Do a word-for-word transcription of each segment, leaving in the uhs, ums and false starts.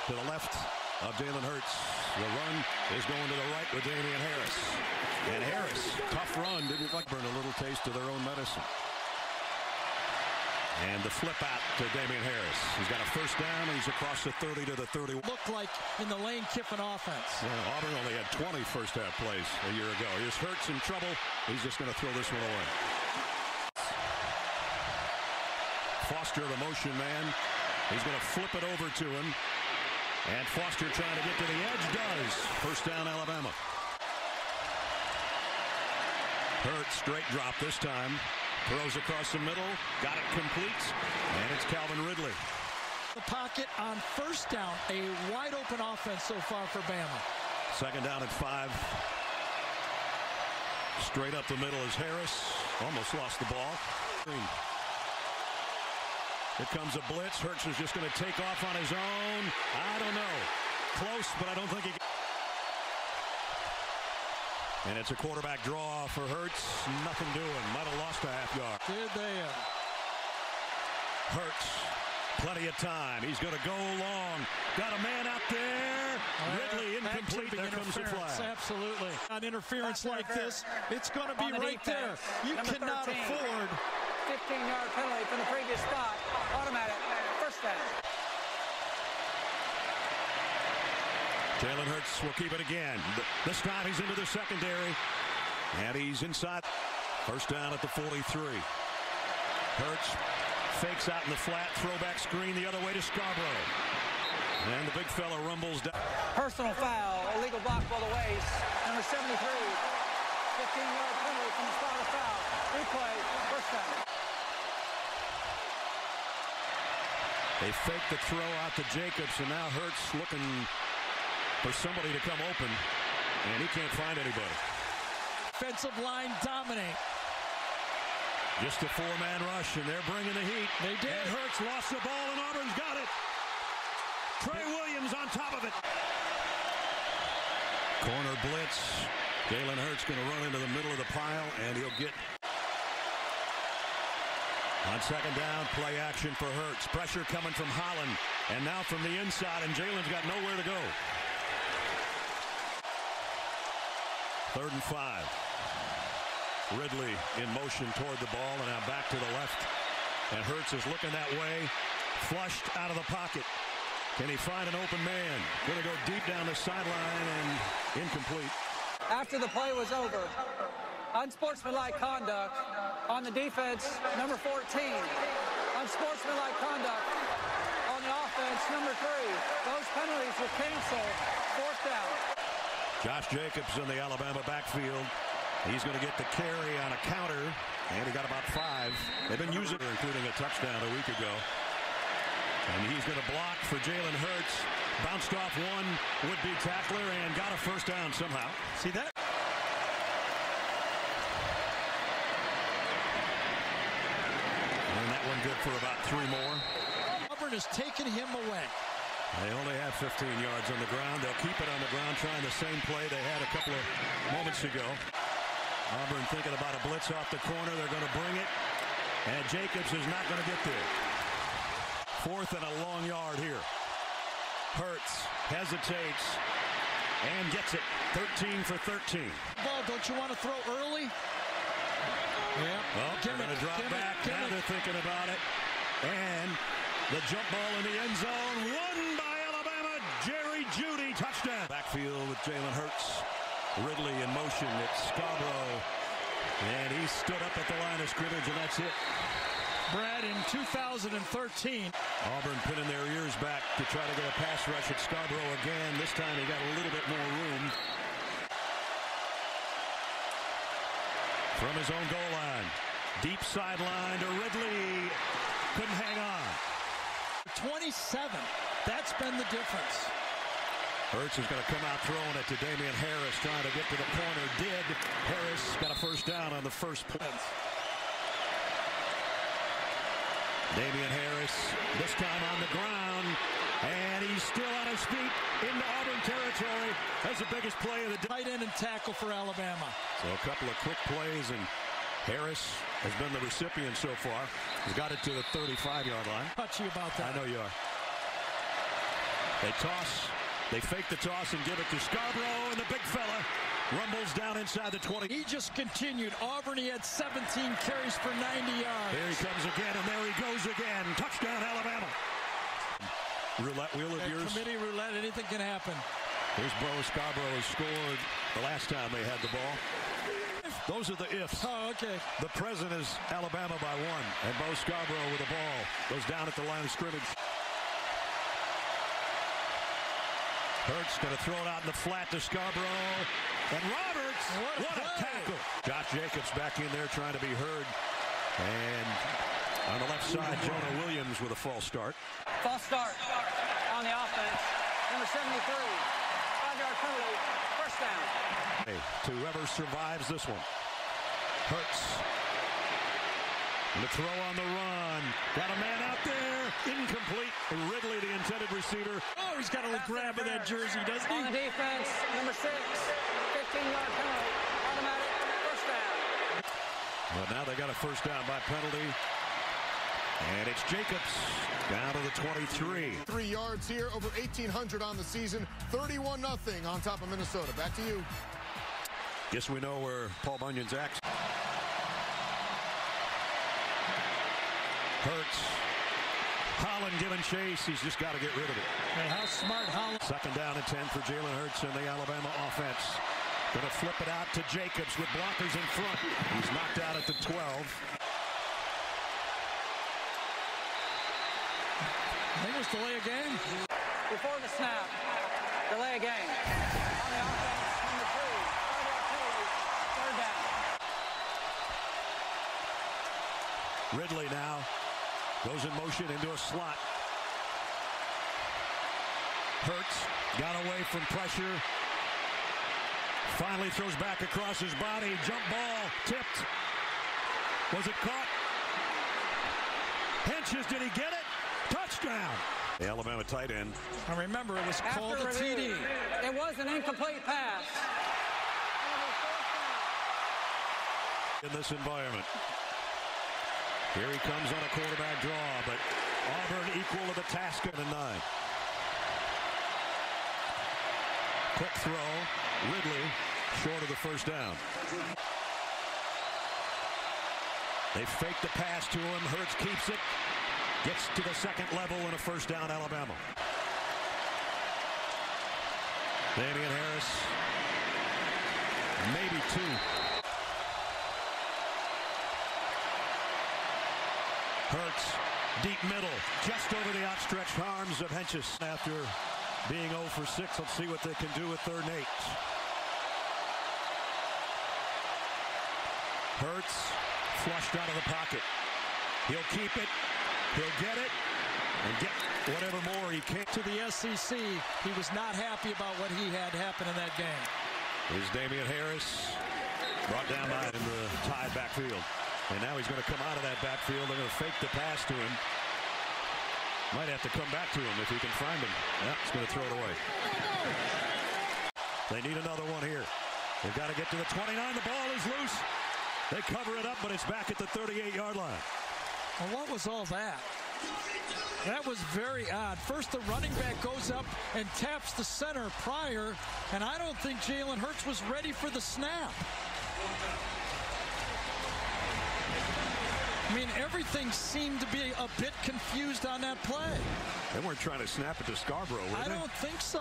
to the left of Jalen Hurts. The run is going to the right with Damien Harris. And Harris, tough run, didn't like burn a little taste of their own medicine. And the flip out to Damien Harris. He's got a first down, and he's across the thirty to the thirty. Looked like in the Lane Kiffin offense. Yeah, Auburn only had twenty first half plays a year ago. Here's Hurts in trouble. He's just going to throw this one away. Foster, the motion man. He's going to flip it over to him. And Foster trying to get to the edge, does. First down, Alabama. Hurts, straight drop this time. Throws across the middle. Got it complete. And it's Calvin Ridley. The pocket on first down. A wide open offense so far for Bama. Second down at five. Straight up the middle is Harris. Almost lost the ball. Here comes a blitz. Hurts is just going to take off on his own. I don't know. Close, but I don't think he... And it's a quarterback draw for Hurts. Nothing doing. Might have lost a half yard. Did they? Hurts. Plenty of time. He's going to go long. Got a man out there. Uh, Ridley incomplete. There comes the flag. Absolutely. On interference like this, it's going to be right there. You cannot afford... fifteen-yard penalty from the previous spot. Automatic. First down. Jalen Hurts will keep it again. This time he's into the secondary. And he's inside. First down at the forty-three. Hurts fakes out in the flat. Throwback screen the other way to Scarborough. And the big fella rumbles down. Personal foul. Illegal block by the waist. Number seventy-three. fifteen-yard penalty from the spot of foul. Replay. First down. They fake the throw out to Jacobs, and now Hurts looking for somebody to come open, and he can't find anybody. Defensive line dominate. Just a four-man rush, and they're bringing the heat. They did. And Hurts lost the ball, and Auburn's got it. Trey Williams on top of it. Corner blitz. Jalen Hurts going to run into the middle of the pile, and he'll get... On second down, play action for Hurts. Pressure coming from Holland. And now from the inside, and Jalen's got nowhere to go. Third and five. Ridley in motion toward the ball, and now back to the left. And Hurts is looking that way. Flushed out of the pocket. Can he find an open man? Going to go deep down the sideline and incomplete. After the play was over, unsportsmanlike conduct on the defense, number fourteen. Unsportsmanlike conduct on the offense, number three. Those penalties were canceled. Fourth down. Josh Jacobs in the Alabama backfield. He's going to get the carry on a counter, and he got about five. They've been using it, including a touchdown a week ago. And he's going to block for Jalen Hurts. Bounced off one would-be tackler and got a first down somehow. See that? And that one good for about three more. Auburn has taken him away. They only have fifteen yards on the ground. They'll keep it on the ground, trying the same play they had a couple of moments ago. Auburn thinking about a blitz off the corner. They're going to bring it. And Jacobs is not going to get there. Fourth and a long yard here. Hurts hesitates and gets it. thirteen for thirteen. Ball, don't you want to throw early? Yeah. Well, they're going to drop back. Now they're thinking about it. And the jump ball in the end zone. Won by Alabama. Jerry Jeudy. Touchdown. Backfield with Jalen Hurts. Ridley in motion. It's Scarborough. And he stood up at the line of scrimmage, and that's it. Brad, in two thousand thirteen. Auburn pinning their ears back to try to get a pass rush at Scarborough again. This time he got a little bit more room. From his own goal line. Deep sideline to Ridley. Couldn't hang on. twenty-seven. That's been the difference. Hurts is going to come out throwing it to Damien Harris, trying to get to the corner. Did. Harris got a first down on the first play. Damien Harris, this time on the ground, and he's still on his feet into Auburn territory. That's the biggest play of the day. Tight end and tackle for Alabama. So a couple of quick plays, and Harris has been the recipient so far. He's got it to the thirty-five yard line. Touchy about that. I know you are. They toss. They fake the toss and give it to Scarborough, and the big fella rumbles down inside the twenty. He just continued. Auburn, he had seventeen carries for ninety yards. Here he comes again, and there he goes again. Touchdown, Alabama. Roulette wheel of At yours. Committee roulette, anything can happen. Here's Bo Scarborough, who scored the last time they had the ball. Those are the ifs. Oh, okay. The present is Alabama by one, and Bo Scarborough with the ball goes down at the line of scrimmage. Hurts going to throw it out in the flat to Scarborough. And Roberts, what a, what a tackle. Josh Jacobs back in there trying to be heard. And on the left side, Jonah Williams with a false start. False start on the offense. Number seventy-three. Five-yard penalty. First down. Hey, to whoever survives this one. Hurts. The throw on the run. Got a man out there. Incomplete. Ridley, the intended receiver. Oh, he's got a little grab of that jersey, doesn't he? On the defense, number six. fifteen-yard penalty. Automatic. First down. But now they got a first down by penalty. And it's Jacobs down to the twenty-three. Three yards here, over eighteen hundred on the season. thirty-one nothing on top of Minnesota. Back to you. Guess we know where Paul Bunyan's axe. Hurts. Holland giving chase. He's just got to get rid of it. And how smart Holland. Second down and ten for Jalen Hurts and the Alabama offense. Going to flip it out to Jacobs with blockers in front. He's knocked out at the twelve. I think it was delay a game. Before the snap, delay a game. On the offense, number three. Five-yard penalty. Third down. Ridley now goes in motion into a slot. Hurts got away from pressure. Finally throws back across his body. Jump ball tipped. Was it caught? Henches, did he get it? Touchdown. The Alabama tight end. And remember, it was After called a T D. It was an incomplete pass. In this environment. Here he comes on a quarterback draw, but Auburn equal to the task at a nine. Quick throw. Ridley short of the first down. They fake the pass to him. Hurts keeps it. Gets to the second level and a first down, Alabama. Damian Harris. Maybe two. Hurts, deep middle, just over the outstretched arms of Henches. After being oh for six, let's see what they can do with third and eight. Hurts, flushed out of the pocket. He'll keep it. He'll get it and get whatever more he can. To the S E C, he was not happy about what he had happen in that game. Here's Damian Harris, brought down by in the tied backfield. And now he's going to come out of that backfield. They're going to fake the pass to him. Might have to come back to him if he can find him. Yeah, he's going to throw it away. They need another one here. They've got to get to the twenty-nine. The ball is loose. They cover it up, but it's back at the thirty-eight-yard line. Well, what was all that? That was very odd. First, the running back goes up and taps the center prior, and I don't think Jalen Hurts was ready for the snap. I mean, everything seemed to be a bit confused on that play. They weren't trying to snap it to Scarborough, were I they? don't think so.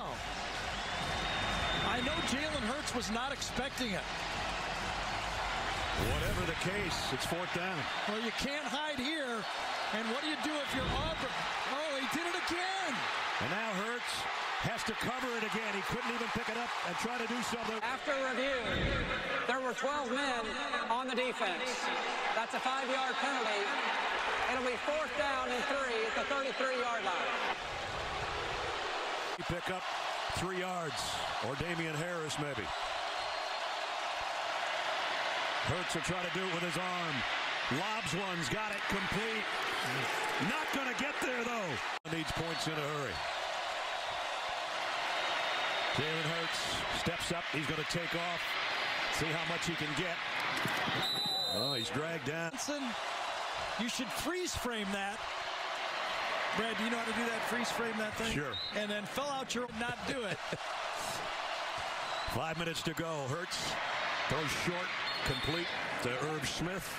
I know Jalen Hurts was not expecting it. Whatever the case, it's fourth down. Well, you can't hide here. And what do you do if you're Auburn? Oh, he did it again. And now Hurts has to cover it again. He couldn't even pick it up and try to do something. After review, there were twelve men on the defense. That's a five-yard penalty. It'll be fourth down and three at the thirty-three-yard line. You pick up three yards, or Damian Harris maybe. Hurts will try to do it with his arm. Lobs one's got it complete. Not going to get there, though. Needs points in a hurry. Jalen Hurts steps up. He's going to take off. See how much he can get. Oh, he's dragged down. You should freeze frame that. Brad, do you know how to do that? Freeze frame that thing? Sure. And then fill out your not do it. Five minutes to go. Hurts throws short, complete to Irv Smith.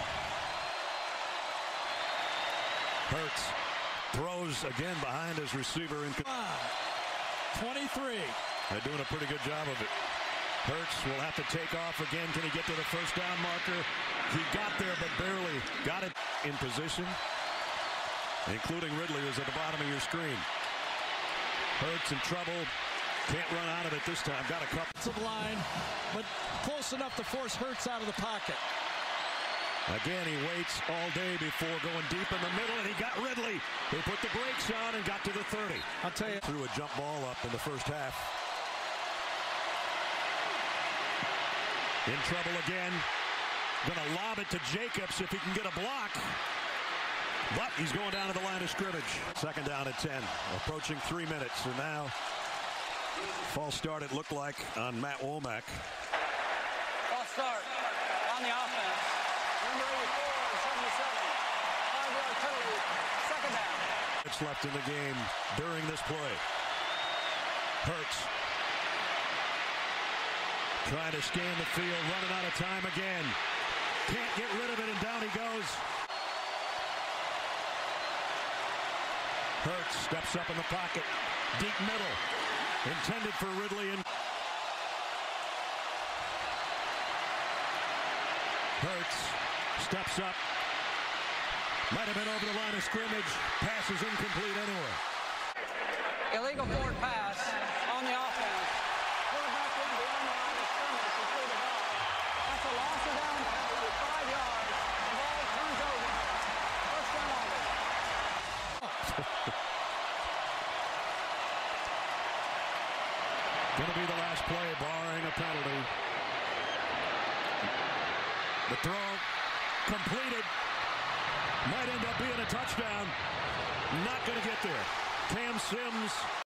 Hurts throws again behind his receiver. In twenty-three. They're doing a pretty good job of it. Hurts will have to take off again. Can he get to the first down marker? He got there, but barely got it in position, including Ridley, who's at the bottom of your screen. Hurts in trouble. Can't run out of it this time. Got a couple. To the line, but close enough to force Hurts out of the pocket. Again, he waits all day before going deep in the middle, and he got Ridley, who put the brakes on and got to the thirty. I'll tell you. Threw a jump ball up in the first half. In trouble again. Gonna lob it to Jacobs if he can get a block. But he's going down to the line of scrimmage. Second down at ten. Approaching three minutes. And now, false start it looked like on Matt Womack. False start on the offense. Number eighty-four and seventy-seven. Five-yard penalty. Second down. It's left in the game during this play. Hurts trying to scan the field, running out of time again. Can't get rid of it, and down he goes. Hurts steps up in the pocket. Deep middle. Intended for Ridley. And Hurts steps up. Might have been over the line of scrimmage. Pass is incomplete anyway. Illegal forward pass on the offense. Quarterback went beyond the line of scrimmage to throw the ball. That's a loss of down penalty, five yards. The ball turns over. First down Auburn. Going to be the last play, barring a penalty. The throw completed. Might end up being a touchdown. Not going to get there. Cam Sims